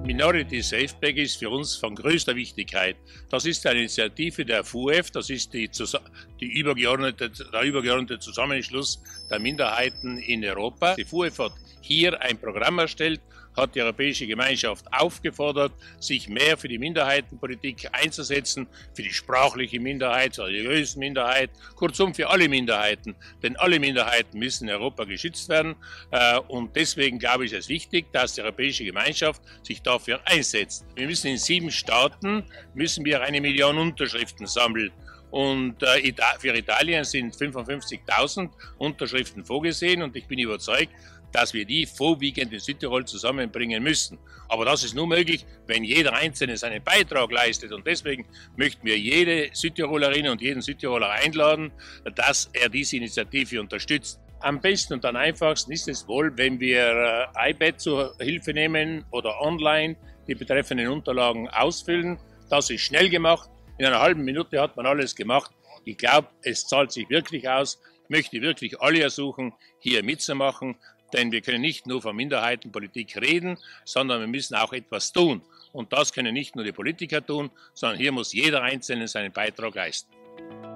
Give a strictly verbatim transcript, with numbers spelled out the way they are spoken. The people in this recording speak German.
Minority Safepack ist für uns von größter Wichtigkeit. Das ist eine Initiative der F U E F, das ist die, die übergeordnete, der übergeordnete Zusammenschluss der Minderheiten in Europa. Die F U E F hat hier ein Programm erstellt, hat die Europäische Gemeinschaft aufgefordert, sich mehr für die Minderheitenpolitik einzusetzen, für die sprachliche Minderheit, für die religiöse Minderheit, kurzum für alle Minderheiten. Denn alle Minderheiten müssen in Europa geschützt werden. Und deswegen glaube ich, ist es wichtig, dass die Europäische Gemeinschaft sich dafür einsetzt. Wir müssen in sieben Staaten müssen wir eine Million Unterschriften sammeln. Und äh, für Italien sind fünfundfünfzigtausend Unterschriften vorgesehen und ich bin überzeugt, dass wir die vorwiegend in Südtirol zusammenbringen müssen. Aber das ist nur möglich, wenn jeder Einzelne seinen Beitrag leistet. Und deswegen möchten wir jede Südtirolerin und jeden Südtiroler einladen, dass er diese Initiative unterstützt. Am besten und am einfachsten ist es wohl, wenn wir äh, iPad zur Hilfe nehmen oder online die betreffenden Unterlagen ausfüllen. Das ist schnell gemacht. In einer halben Minute hat man alles gemacht. Ich glaube, es zahlt sich wirklich aus. Ich möchte wirklich alle ersuchen, hier mitzumachen, denn wir können nicht nur von Minderheitenpolitik reden, sondern wir müssen auch etwas tun. Und das können nicht nur die Politiker tun, sondern hier muss jeder Einzelne seinen Beitrag leisten.